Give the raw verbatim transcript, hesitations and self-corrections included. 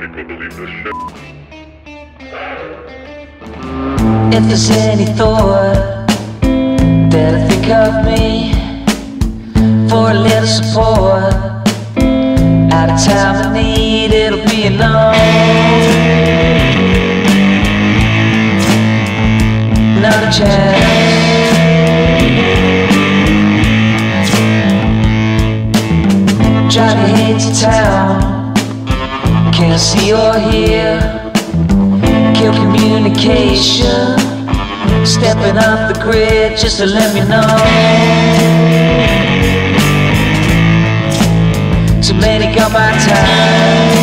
People believe this shit. If there's any thought that I think of me for a little support, at a time of need, it'll be enough. Not a chance. Drive your head to town, can't see or hear, kill communication, stepping off the grid just to let me know. Too many got my time.